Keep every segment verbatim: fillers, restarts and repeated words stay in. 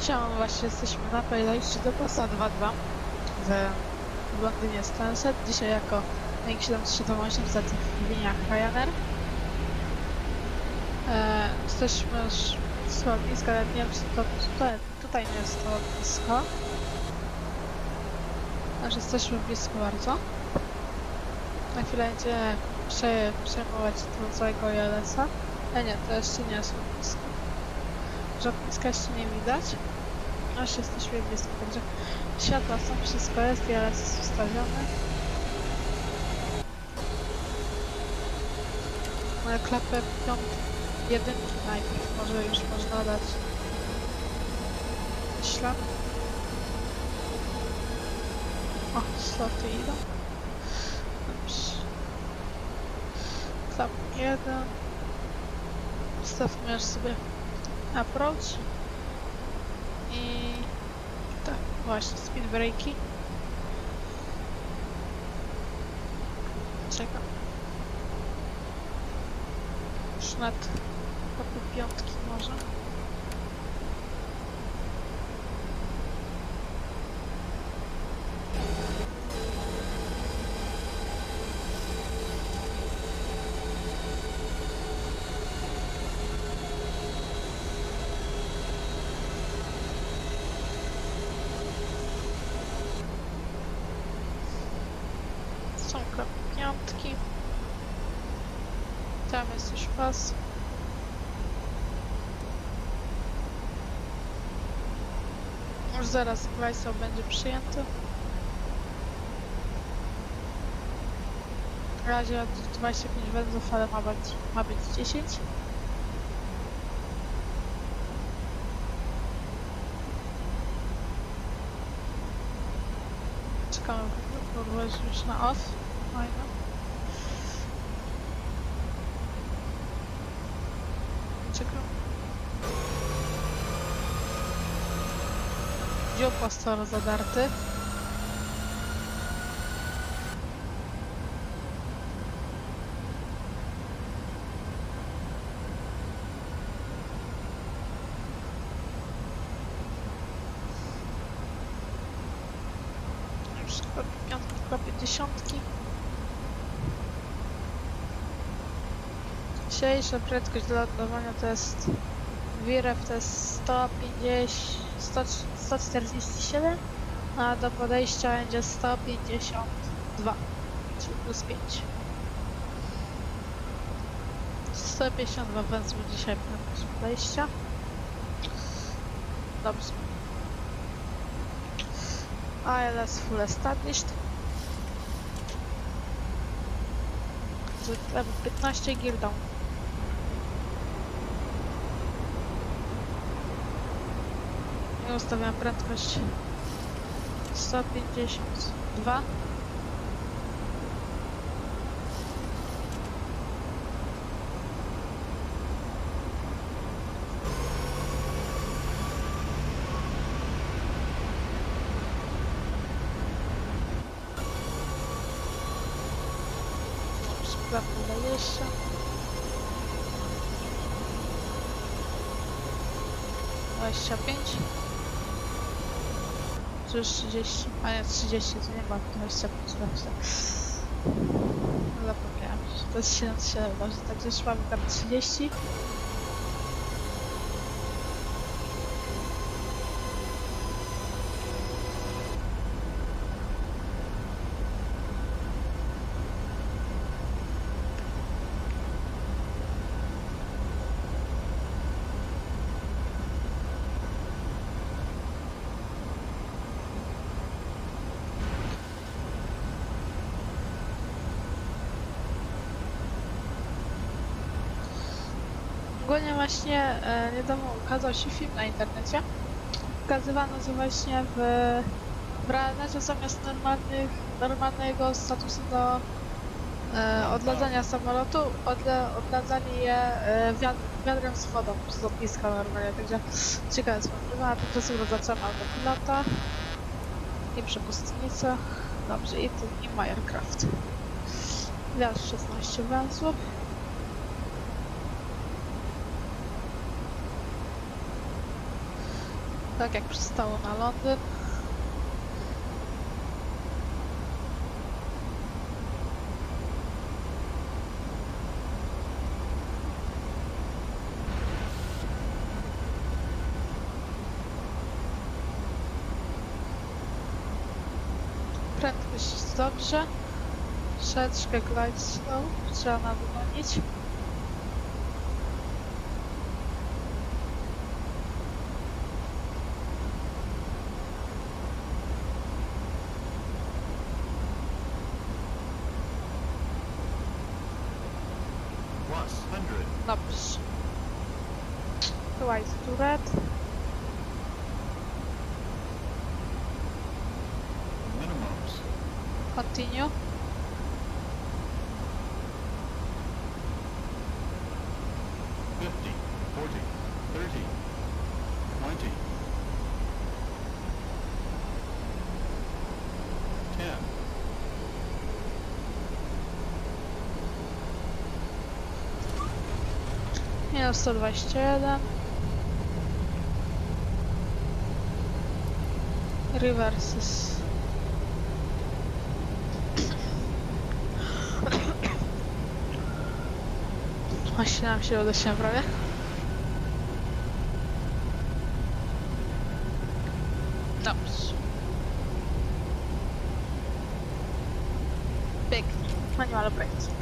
Siema, właśnie jesteśmy na podejściu do Bossa dwa dwa w Londynie Stansted. Dzisiaj jako Boeing siedem trzy osiem w liniach Ryanair. E, jesteśmy już z lotniska, ale nie wiem, czy to tutaj, tutaj nie jest to lotnisko. Znaczy jesteśmy blisko bardzo. Na chwilę będziemy prze, przejmować do całego I L S a. Ale nie, to jeszcze nie jest lotnisko. Lotniska jeszcze nie widać. Aż jesteśmy blisko, także światła są, wszystko jest, I L S jest ustawiony. Moja klapę piątki, jedynki najpierw, może już można dać. Ślad. O, sloty idą. Dobrze. Klap jeden. Wstawmy już sobie approach. I tak, właśnie, speed breaki. Czekam. Już nad kopy piątki może. Są klapy piątki. Tam jest już pas. Już zaraz Glajsał będzie przyjęty. Na razie dwadzieścia pięć węzłów, ale ma być, ma być dziesięć. Czekamy, bo już na off. Fajne. Czekam. Dziób postoro zadarty. Już klapy piątki, klapy dziesiątki. Dzisiejsza prędkość do lądowania to jest Wiref to jest sto pięćdziesiąt, sto czterdzieści siedem, a do podejścia będzie sto pięćdziesiąt dwa, czyli plus pięć. sto pięćdziesiąt dwa węzły dzisiaj prędkość podejścia. Dobrze. I L S full established. Zwykle piętnaście gear down. I ustawiam prędkość sto pięćdziesiąt dwa. Klapy dwadzieścia. dwadzieścia pięć. Czy już trzydzieści? A nie, trzydzieści, to nie ma dwadzieścia pięć, dwadzieścia. Zapomniałem, że to jest siedemdziesiąt siedem, dobrze, także już mamy tam trzydzieści. Ogólnie właśnie e, niedawno ukazał się film na internecie. Pokazywano, że właśnie w, w Ryanairze zamiast normalnych, normalnego statusu do e, odladzania samolotu, odle, odladzali je e, wiad, wiadrem z wodą z lotniska normalnie, także ciekawe jest a tymczasem zaczynamy autopilota i przepustnicę. Dobrze, i tu i my aircraft. Wiatr szesnaście węzłów. Tak jak przystało na Londyn. Prędkość jest dobrze. Troszeczkę glide slow. Trzeba nadgonić. Dobrze. White to red. Minimums. Continue. fifty, forty, thirty, twenty, ten. Minus sto dwadzieścia jeden. Reverses. Właśnie nam się uda się prawie. Dobrze. Pięknie. Manual braking.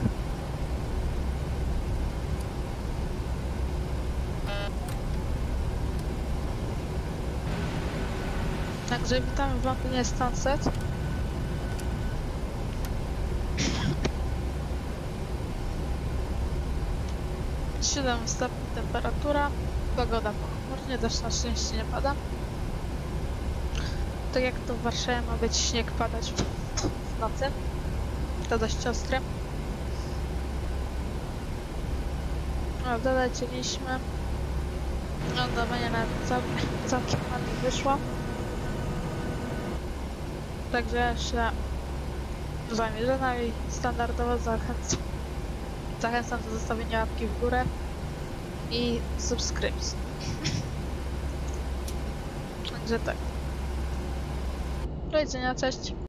Także witamy w Londynie Stansted. siedem stopni temperatura, pogoda pochmurnie, deszcz na szczęście nie pada. Tak jak to w Warszawie ma być śnieg padać w nocy, to dość ostre. No, dolecieliśmy. Lądowanie nawet całkiem, całkiem ładnie wyszło. Także jeszcze z wami żona i standardowo zachęcam. Zachęcam do zostawienia łapki w górę i subskrypcji. Także tak. Do widzenia, cześć.